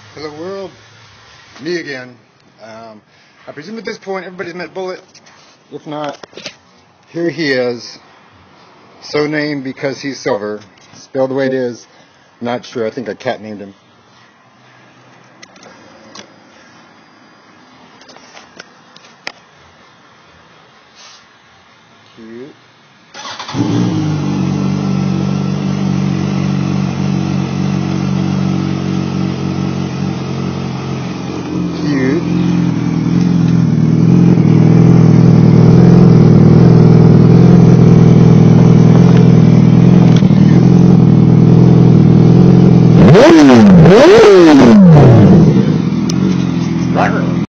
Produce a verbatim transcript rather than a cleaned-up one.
Hello world, me again. Um, I presume at this point everybody's met Buhlit. If not, here he is. So named because he's silver. Spelled the way it is. Not sure. I think a cat named him.